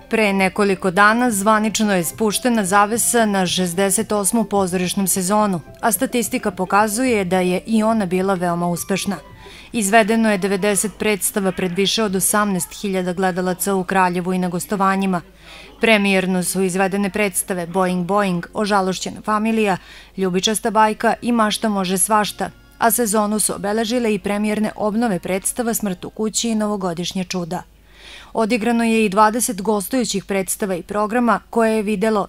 Pre nekoliko dana zvanično je spuštena zavesa na 68. pozorišnu sezonu, a statistika pokazuje da je i ona bila veoma uspešna. Izvedeno je 90 predstava pred više od 18.000 gledalaca u Kraljevu i na gostovanjima. Premijerno su izvedene predstave Boing Boing, Ožalošćena familija, Ljubičasta bajka i Mašta može svašta, a sezonu su obeležile i premijerne obnove predstava Smrt u kući i Novogodišnje čuda. Odigrano je i 20 gostujućih predstava i programa koje je videlo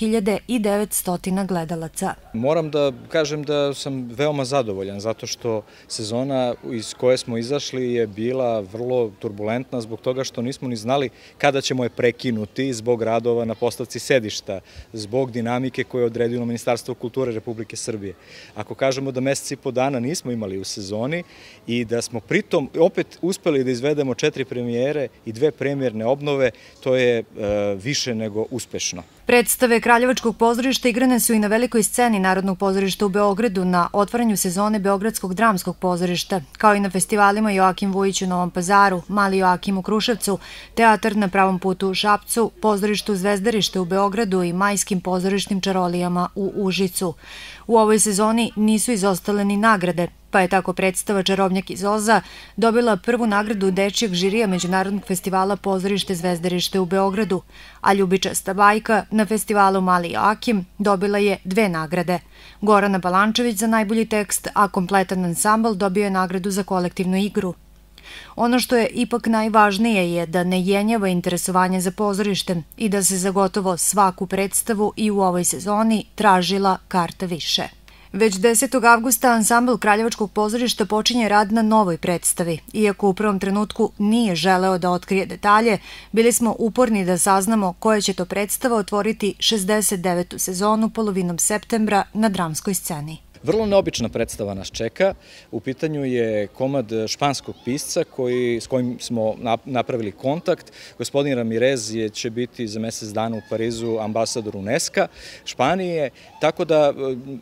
2900 gledalaca. Moram da kažem da sam veoma zadovoljan zato što sezona iz koje smo izašli je bila vrlo turbulentna zbog toga što nismo ni znali kada ćemo je prekinuti zbog radova na postavci sedišta, zbog dinamike koje je odredilo Ministarstvo kulture Republike Srbije. Ako kažemo da mesec i po dana nismo imali u sezoni i da smo pritom opet uspeli da izvedemo 4 premijere i 2 premijerne obnove, to je više nego uspešno. Predstave Kraljevačkog pozorišta igrane su i na velikoj sceni Narodnog pozorišta u Beogradu na otvaranju sezone Beogradskog dramskog pozorišta, kao i na festivalima Joakim Vujić u Novom Pazaru, Mali Joakim u Kruševcu, Teatar na pravom putu u Šapcu, Pozorištu Zvezdarište u Beogradu i majskim pozorišnim čarolijama u Užicu. U ovoj sezoni nisu izostale ni nagrade, pa je tako predstava Čarobnjak iz Oza dobila prvu nagradu dečijeg žirija Međunarodnog festivala Pozorište Zvezdarište u Beogradu, a Ljubičasta bajka na festivalu Mali Joakim dobila je 2 nagrade. Gorana Balančević za najbolji tekst, a kompletan ansambl dobio je nagradu za kolektivnu igru. Ono što je ipak najvažnije je da ne jenjava interesovanje za pozorištem i da se za gotovo svaku predstavu i u ovoj sezoni tražila karta više. Već 10. avgusta ansambl Kraljevačkog pozorišta počinje rad na novoj predstavi. Iako u prvom trenutku nije želeo da otkrije detalje, bili smo uporni da saznamo koja će to predstava otvoriti 69. sezonu polovinom septembra na dramskoj sceni. Vrlo neobična predstava nas čeka. U pitanju je komad španskog pisca s kojim smo napravili kontakt. Gospodin Ramirez će biti za mesec dana u Parizu ambasador UNESCO Španije, tako da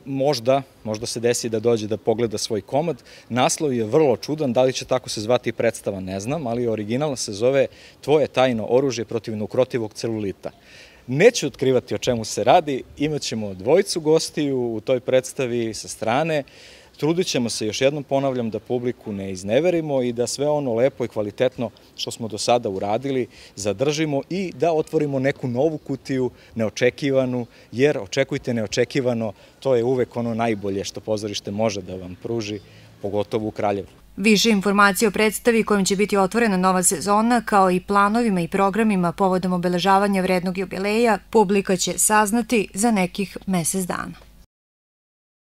možda se desi da dođe da pogleda svoj komad. Naslov je vrlo čudan, da li će tako se zvati predstava ne znam, ali original se zove Tvoje tajno oružje protiv neukrotivog celulita. Neću otkrivati o čemu se radi, imat ćemo 2 gostiju u toj predstavi sa strane. Trudit ćemo se, još jednom ponavljam, da publiku ne izneverimo i da sve ono lepo i kvalitetno što smo do sada uradili zadržimo i da otvorimo neku novu kutiju, neočekivanu, jer očekujte neočekivano, to je uvek ono najbolje što pozorište može da vam pruži, pogotovo u Kraljevu. Više informacije o predstavi kojom će biti otvorena nova sezona, kao i planovima i programima povodom obeležavanja vrednog jubileja, publika će saznati za nekih mesec dana.